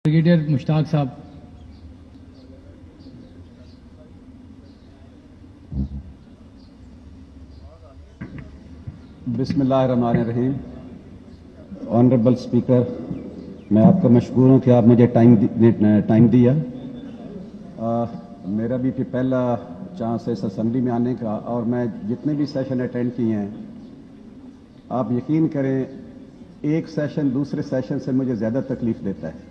Brigadier Mushtaq साहब। बिस्मिल्लाहिर्रहमानिर्रहीम। Honourable speaker, मैं आपका मशकूर हूँ कि आप मुझे टाइम दिया। मेरा भी पहला चांस है इस असेंबली में आने का, और मैं जितने भी सेशन अटेंड किए हैं, आप यकीन करें एक सेशन दूसरे सेशन से मुझे ज़्यादा तकलीफ देता है।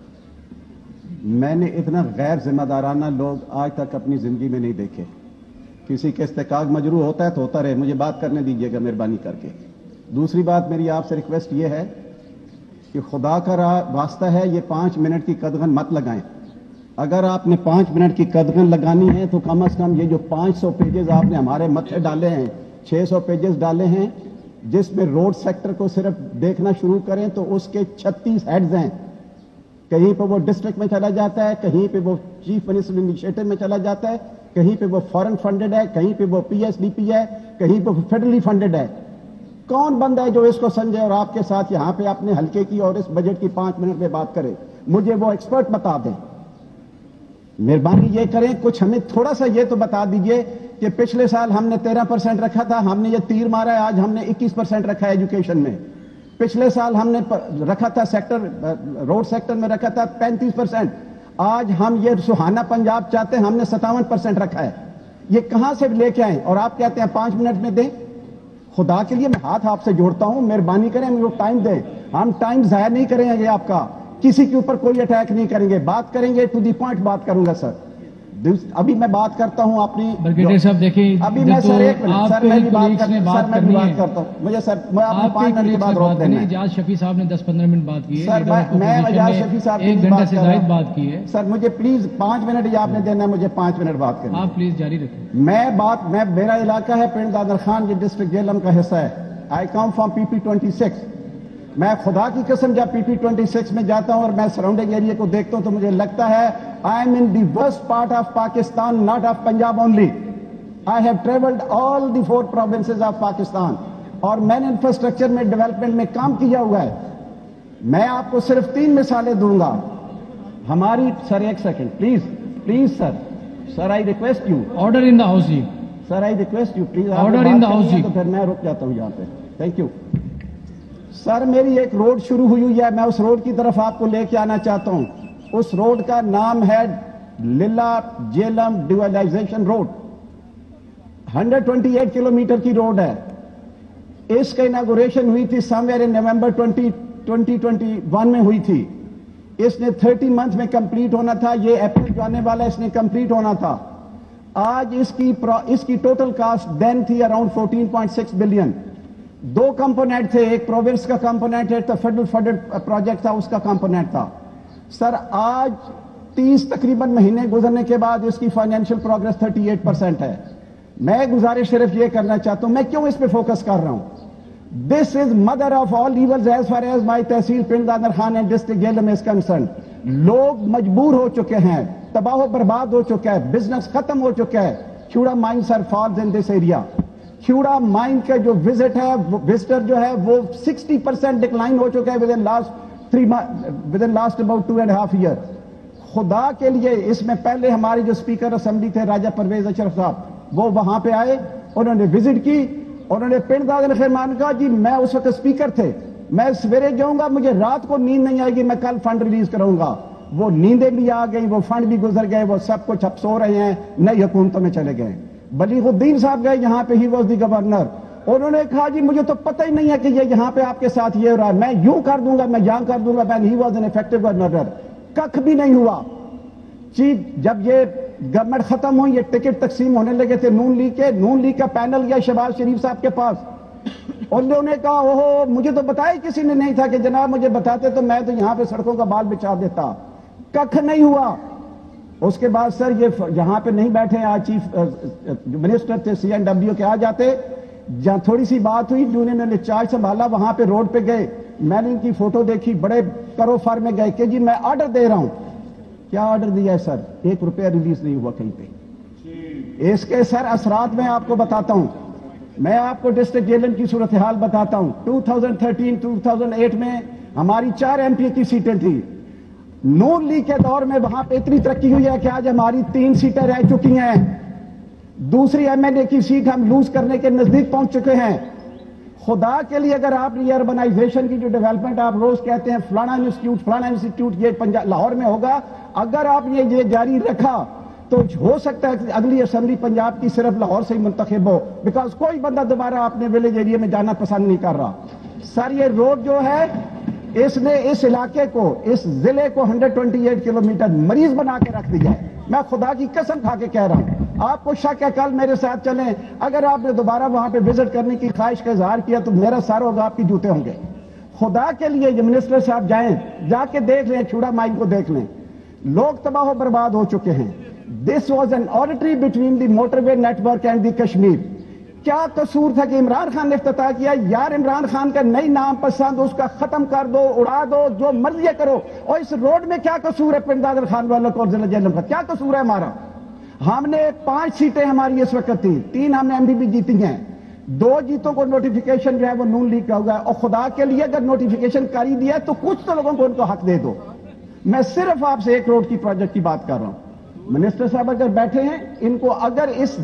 मैंने इतना गैर जिम्मेदाराना लोग आज तक अपनी ज़िंदगी में नहीं देखे। किसी के इस्तेकाक मजरू होता है तो होता रहे, मुझे बात करने दीजिएगा मेहरबानी करके। दूसरी बात मेरी आपसे रिक्वेस्ट ये है कि खुदा का वास्ता है, ये 5 मिनट की कदगन मत लगाएं। अगर आपने 5 मिनट की कदगन लगानी है तो कम से कम ये जो 500 पेजेस आपने हमारे मत्थे डाले हैं, 600 पेजेस डाले हैं, जिसमें रोड सेक्टर को सिर्फ देखना शुरू करें तो उसके 36 हेड्स हैं। कहीं पे वो डिस्ट्रिक्ट में चला जाता है, कहीं पे वो चीफ मिनिस्टर इनिशिएटिव में चला जाता है, कहीं पे वो फॉरेन फंडेड है, कहीं पे वो पीएसडीपी है, कहीं पे वो फेडरली फंडेड है। कौन बंदा है जो इसको समझे और आपके साथ यहां पे अपने हल्के की और इस बजट की 5 मिनट में बात करे? मुझे वो एक्सपर्ट बता दें, मेहरबानी ये करें। कुछ हमें थोड़ा सा ये तो बता दीजिए कि पिछले साल हमने 13% रखा था, हमने ये तीर मारा है, आज हमने 21% रखा है एजुकेशन में। पिछले साल हमने रखा था सेक्टर, रोड सेक्टर में रखा था 35%, आज हम ये सुहाना पंजाब चाहते हैं, हमने 57% रखा है। ये कहां से लेके आए और आप कहते हैं 5 मिनट में दें? खुदा के लिए मैं हाथ आपसे जोड़ता हूं, मेहरबानी करें, मुझे टाइम दें। हम टाइम जाया नहीं करेंगे आपका, किसी के ऊपर कोई अटैक नहीं करेंगे, बात करेंगे, टू दी पॉइंट बात करूंगा सर। अभी मैं बात करता हूं अपनी। ब्रिगेडियर साहब देखिए, अभी मैं सर एक मिनट सर मैं भी बात करता हूं, मुझे सर मैं आपको 5 मिनट के बाद रोक देना है। इजाज शफी साहब ने 10-15 मिनट बात की है सर, मैं इजाज शफी साहब की 1 घंटे से ज्यादा बात की है सर। मुझे प्लीज 5 मिनट ही आपने देना है, मुझे 5 मिनट बात करनी। आप प्लीज जारी रखें। मैं मेरा इलाका है पिंड दादर खान, ये डिस्ट्रिक्ट जेलम का हिस्सा है। I come from PP26। मैं खुदा की कसम जब PP26 में जाता हूं और मैं सराउंडिंग एरिया को देखता हूं तो मुझे लगता है I am in the worst part of Pakistan, not of Punjab only. I have travelled all the 4 provinces of Pakistan, और मैंने इंफ्रास्ट्रक्चर में डेवलपमेंट में काम किया हुआ है। मैं आपको सिर्फ 3 मिसालें दूंगा हमारी। सर एक second please sir I request you. Order in the house जी। Sir I request you please, order in the house जी। तो फिर मैं रुक जाता हूं यहां पे। Thank you sir. मेरी एक रोड शुरू हुई है, मैं उस रोड की तरफ आपको लेके आना चाहता हूं। उस रोड का नाम है Lilla Jhelum dualization road. 128 kilometre की रोड है। इसका इनॉग्रेशन हुई थी समवेयर इन नवंबर 2021 में हुई थी। इसने 30 मंथ में कंप्लीट होना था, ये अप्रैल जो आने वाला इसने कंप्लीट होना था। आज इसकी टोटल कास्ट देन थी अराउंड 14.6 बिलियन। 2 कंपोनेंट थे, एक प्रोविंस का कंपोनेंट है, तो फेडरल फंडेड प्रोजेक्ट था, उसका कंपोनेंट था। सर आज 30 तकरीबन महीने गुजरने के बाद इसकी फाइनेंशियल प्रोग्रेस 38% है। मैं गुजारिश सिर्फ ये करना चाहता हूं, मैं क्यों इस पे फोकस कर रहा हूं? This is mother of all evils as far as my tehsil Pind Dadan Khan and district Jhelum is concern. लोग मजबूर हो चुके हैं, तबाह बर्बाद हो चुका है, बिजनेस खत्म हो चुका है। Khewra mines are falls in this area. Khewra mine का जो विजिटर जो है वो 60% डिक्लाइन हो चुका है within last about 2.5 year. खुदा के लिए इसमें पहले हमारे जो स्पीकर असेंबली थे राजा परवेज अशरफ साहब, वो वहां पे आए, उन्होंने विजिट की, उन्होंने पिंड दादर खैरमान कहा जी मैं उस वक्त स्पीकर थे, मैं सवेरे जाऊंगा, मुझे रात को नींद नहीं आएगी, मैं कल फंड रिलीज कराऊंगा। वो नींदें भी आ गई, वो फंड भी गुजर गए, वो सब कुछ अब सो रहे हैं, नई हुकूमतों में चले गए। बलीगुद्दीन साहब गए यहाँ पे, ही वॉज द गवर्नर, उन्होंने कहा जी मुझे तो पता ही नहीं है कि ये यहाँ पे आपके साथ ये हो रहा है, मैं यूं कर दूंगा, मैं यहां कर दूंगा। He was an effective governor. कख भी नहीं हुआ। चीज जब ये गवर्नमेंट खत्म हुई, ये टिकट तकसीम होने लगे थे नून लीग का पैनल गया शहबाज शरीफ साहब के पास, उन्होंने कहा ओहो मुझे तो बताया किसी ने नहीं था कि जनाब मुझे बताते तो मैं तो यहां पे सड़कों का बाल बिछा देता। कख नहीं हुआ। उसके बाद सर ये यहां पे नहीं बैठे, आज चीफ मिनिस्टर थे CNW के, आ जाते, जहां थोड़ी सी बात हुई, जो उन्होंने चार्ज संभाला वहां पे रोड पे गए, मैंने इनकी फोटो देखी, बड़े करो फर में गए कि जी मैं ऑर्डर दे रहा हूं। क्या ऑर्डर दिया है सर? 1 रुपया रिलीज नहीं हुआ कहीं पे। इसके सर असरात में आपको बताता हूं, मैं आपको डिस्ट्रिक्ट जेलम की सूरत हाल बताता हूं। 2013-2008 में हमारी 4 MP की सीटें थी। नून लीग के दौर में वहां पे इतनी तरक्की हुई है कि आज हमारी 3 सीटें रह चुकी हैं, दूसरी एमएनए की सीट हम लूज करने के नजदीक पहुंच चुके हैं। खुदा के लिए अगर आप ये अर्बनाइजेशन की जो डेवलपमेंट आप रोज कहते हैं फलाना इंस्टीट्यूट ये लाहौर में होगा, अगर आप ये जारी रखा तो हो सकता है कि अगली असेंबली पंजाब की सिर्फ लाहौर से ही मुंतखब हो, बिकॉज कोई बंदा दोबारा अपने विलेज एरिया में जाना पसंद नहीं कर रहा। सर ये रोड जो है इसने इस इलाके को, इस जिले को 128 किलोमीटर मरीज बना के रख दिया है। मैं खुदा की कसम खा के कह रहा हूं, आपको शक है कल मेरे साथ चलें, अगर आपने दोबारा वहां पे विजिट करने की ख्वाहिश का इजहार किया तो मेरा सर होगा, आपके जूते होंगे। खुदा के लिए ये मिनिस्टर साहब जाएं, जाके देख लें, छुड़ा माइन को देख लें, लोग तबाह बर्बाद हो चुके हैं। This was an artery between the motorway network and the Kashmir. क्या कसूर था कि इमरान खान ने इफ्तिताह किया? यार इमरान खान का नई नाम पसंद, उसका खत्म कर दो, उड़ा दो, जो मर्जी करो। और इस रोड में क्या कसूर है पिंडादर खान वालों को, जिला जेलम का क्या कसूर है हमारा? हमने 5 सीटें हमारी इस वक्त थी, 3 हमने एमपीपी जीती हैं, 2 जीतों को नोटिफिकेशन जो है वो नून लीग का होगा। और खुदा के लिए अगर नोटिफिकेशन कर ही दिया तो कुछ तो लोगों को उनको हक दे दो। मैं सिर्फ आपसे 1 करोड़ की प्रोजेक्ट की बात कर रहा हूं। मिनिस्टर साहब अगर बैठे हैं, इनको अगर इस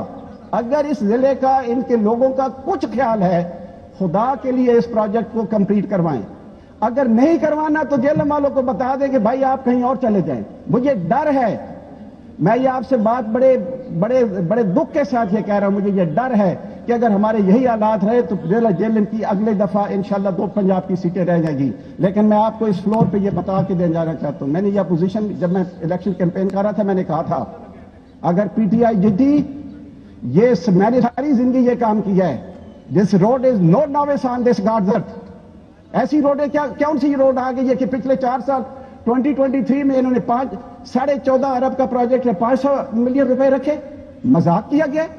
जिले का इनके लोगों का कुछ ख्याल है, खुदा के लिए इस प्रोजेक्ट को कंप्लीट करवाएं। अगर नहीं करवाना तो जेलम वालों को बता दें कि भाई आप कहीं और चले जाएं। मुझे डर है, मैं ये आपसे बात बड़े दुख के साथ ये कह रहा हूं, मुझे ये डर है कि अगर हमारे यही हालात रहे तो जेलम की अगले दफा इंशाल्लाह 2 पंजाब की सीटें रह जाएगी। लेकिन मैं आपको इस फ्लोर पे ये बता के दे जाना चाहता हूं, मैंने ये पोजीशन जब मैं इलेक्शन कैंपेन कर रहा था, मैंने कहा था अगर पीटीआई जीती, मैंने सारी जिंदगी ये काम किया है, this road is no novice on this God's earth. ऐसी रोड है, कौन सी रोड आ गई है कि पिछले 4 साल 2023 में इन्होंने 14.5 अरब का प्रोजेक्ट है, 500 मिलियन रुपए रखे, मजाक किया गया।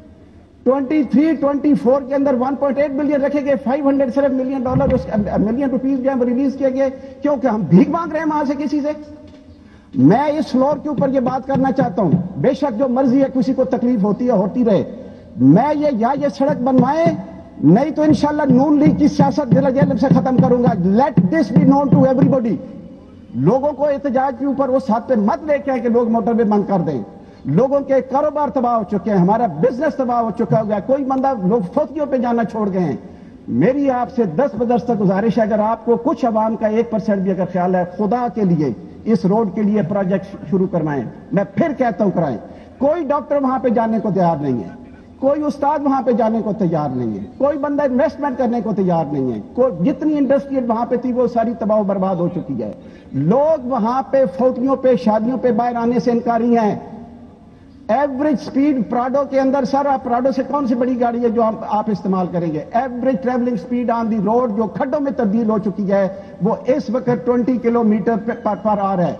23-24 के अंदर 1.8 बिलियन रखे गए, 500 सिर्फ मिलियन रुपीज जो है वो रिलीज किए गए, क्योंकि हम भीख मांग रहे हैं वहां से किसी से। मैं इस फ्लोर के ऊपर ये बात करना चाहता हूं, बेशक जो मर्जी है किसी को तकलीफ होती है, होती रहे, मैं ये सड़क बनवाए, नहीं तो इंशाल्लाह नून लीग की सियासत जिला जेल से खत्म करूंगा। Let this be known to everybody. लोगों को एहतजाज के ऊपर उस हाथ पे मत लेके आए कि लोग मोटरवे बंद कर दें। लोगों के कारोबार तबाह हो चुके हैं, हमारा बिजनेस तबाह हो चुका हो गया, कोई बंदा, लोग फौजियों पे जाना छोड़ गए हैं। मेरी आपसे 10 बदस तक गुजारिश है, अगर आपको कुछ आवाम का 1% भी अगर ख्याल है, खुदा के लिए इस रोड के लिए प्रोजेक्ट शुरू करवाएं। मैं फिर कहता हूं कराएं। कोई डॉक्टर वहां पे जाने को तैयार नहीं है, कोई उस्ताद वहां पे जाने को तैयार नहीं है, कोई बंदा इन्वेस्टमेंट करने को तैयार नहीं है। कोई जितनी इंडस्ट्री वहां पे थी वो सारी तबाह बर्बाद हो चुकी है। लोग वहां पे फौजियों पे, शादियों पे बाहर आने से इनकारी हैं। एवरेज स्पीड प्राडो के अंदर, सर आप प्राडो से कौन सी बड़ी गाड़ी है जो आप इस्तेमाल करेंगे? Average travelling speed on the road जो खड्डों में तब्दील हो चुकी है वो इस वक्त 20 किलोमीटर पर आवर है।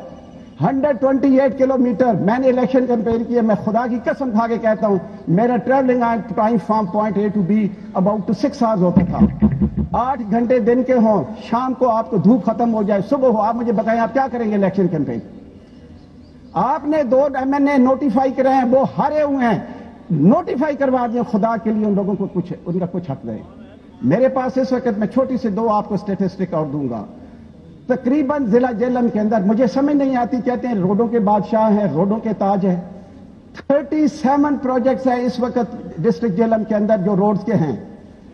128 किलोमीटर। मैंने इलेक्शन कैंपेन किया, मैं खुदा की कसम खा के कहता हूं, मेरा travelling time from point A to B about 6 hours होता था। 8 घंटे दिन के हों, शाम को आपको धूप खत्म हो जाए, सुबह हो। आप मुझे बताएं आप क्या करेंगे इलेक्शन कैंपेन? आपने 2 एमएनए नोटिफाई करे हैं, वो हारे हुए हैं, नोटिफाई करवा दिए। खुदा के लिए उन लोगों को उनका कुछ हक नहीं। मेरे पास इस वक्त, मैं छोटी से 2 आपको स्टेटिस्टिक और दूंगा। तकरीबन जिला जेलम के अंदर, मुझे समझ नहीं आती, कहते हैं रोडों के बादशाह हैं, रोडों के ताज हैं। 37 प्रोजेक्ट्स हैं इस वक्त डिस्ट्रिक्ट जेलम के अंदर जो रोड्स के हैं।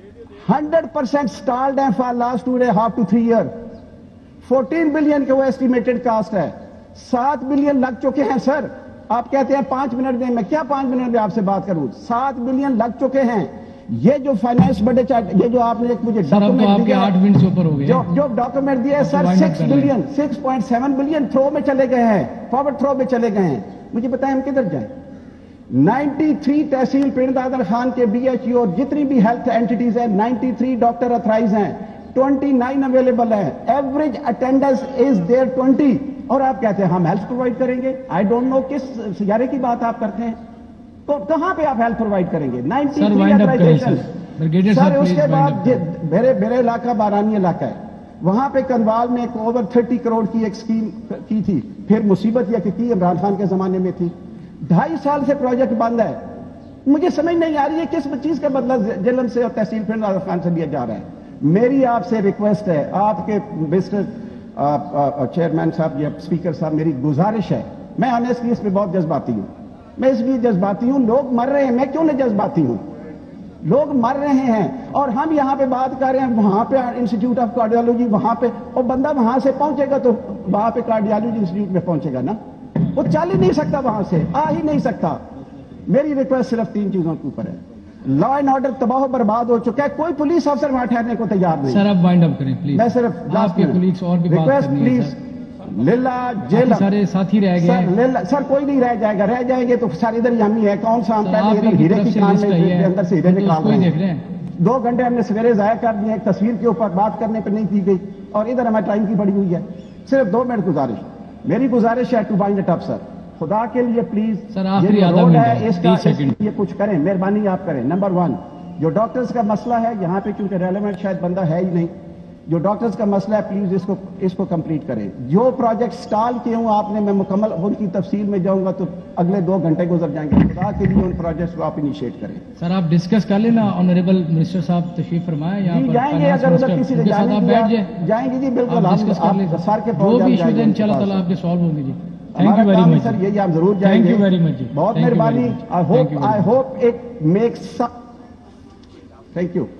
100% स्टॉल्ड हैं for last 2.5 to 3 year. 14 billion के वो एस्टिमेटेड कास्ट है, 7 बिलियन लग चुके हैं। सर आप कहते हैं 5 मिनट दें, मैं क्या 5 मिनट में आपसे बात करूं? 7 बिलियन लग चुके हैं। ये जो फाइनेंस बड़े ये जो आपने एक मुझे डॉक्यूमेंट दिया, 8 मिनट से ऊपर हो गए, जो डॉक्यूमेंट दिया है सर, 6.7 बिलियन थ्रो में चले गए हैं, फॉरवर्ड थ्रो में चले गए हैं। मुझे बताएं हम किधर जाएं? 93 तहसील पिंड दादर खान के BHU और जितनी भी हेल्थ एंटिटीज हैं, 93 डॉक्टर अथराइज हैं, 29 अवेलेबल हैं। Average attendance is there 20। और आप कहते हैं हम हेल्थ प्रोवाइड करेंगे। आई डोंट नो किस सियारे की बात आप करते हैं, तो कहां पे आप हेल्थ प्रोवाइड करेंगे? 93 अथराइजेशन। सर उसके बाद मेरे इलाका बारानी इलाका है, वहां पे कंवाल में एक ओवर 30 करोड़ की एक स्कीम की थी। फिर मुसीबत यह कि इमरान खान के जमाने में थी। 2.5 साल से प्रोजेक्ट बंद है। मुझे समझ नहीं आ रही है किस चीज का बदला जेलम से और तहसील पिंड दादर खान से लिया जा रहा है। मेरी आपसे रिक्वेस्ट है, आपके मिस्टर चेयरमैन साहब, ये स्पीकर साहब, मेरी गुजारिश है, मैं ऑनेस्टली इस पे बहुत जज्बाती हूं। मैं इसलिए जज्बाती हूं, लोग मर रहे हैं, मैं क्यों नहीं जज्बाती हूं? लोग मर रहे हैं और हम यहां पे बात कर रहे हैं, वहां पे इंस्टीट्यूट ऑफ कार्डियोलॉजी, वहां पे, और बंदा वहां से पहुंचेगा तो वहां पे कार्डियोलॉजी इंस्टीट्यूट में पहुंचेगा ना, वो चल ही नहीं सकता, वहां से आ ही नहीं सकता। मेरी रिक्वेस्ट सिर्फ 3 चीजों के ऊपर है। लॉ एंड ऑर्डर तबाह बर्बाद हो चुका है, कोई पुलिस अफसर वहां ठहरने को तैयार नहीं। सर आप वाइंड अप करें प्लीज। मैं सिर्फ आपके कोलीग्स और भी बात रिक्वेस्ट करनी है प्लीज, सर। लीला जेल सारे साथी रह गए हैं। सर कोई नहीं रह जाएगा, रह जाएंगे तो सारे इधर ही हम ही है। कौन सा हम सर, पहले आप इधर ही की हीरे तरफ की से कान लिस्ट में आई है, अंदर से हीरे तो निकाल उसको ही रहे देख हैं। रहे हैं। 2 घंटे हमने सवेरे जाया कर दिए, एक तस्वीर के ऊपर बात करने पर नहीं की गई, और इधर हमारी टाइम की पड़ी हुई है। सिर्फ 2 मिनट गुजारिश, मेरी गुजारिश है to bind it up sir, खुदा के लिए प्लीज। सर, आखिरी ये जो आधा रोड मिनट है है, इसका 30 सेकंड। ये कुछ करें, मेहरबानी आप करें। नंबर 1 जो डॉक्टर्स का मसला है यहाँ पे, क्योंकि रेलेवेंट शायद बंदा है ही नहीं, जो डॉक्टर्स का मसला है प्लीज इसको कंप्लीट करें। जो प्रोजेक्ट स्टॉल किए हूं आपने, मैं मुकम्मल उनकी तफसील में जाऊंगा तो अगले 2 घंटे गुजर जाएंगे। खुदा के लिए उन प्रोजेक्ट्स को आप इनिशिएट करें। सर आप डिस्कस कर लेना, ऑनरेबल मिनिस्टर साहब तशरीफ फरमाए यहाँ पर। जाएंगे, फाइनेंस अगर उधर मिनिस्टर, किसी ने उनके साथ जाने आप दिया, बैठ जाए, जाएंगे जी, बिल्कुल आप हम डिस्कस कर लें। सर के जो भी इशू जाएंगे इंशाल्लाह उनके ताला पास। आपके सॉल्व होंगे जी। थैंक हमारा यू वेरी काम है मच सर, यही आप जरूर थैंक जाएंगे। यू वेरी मच जी, बहुत Thank you very मेहरबानी। much. Thank you very I much. Hope it makes, thank you.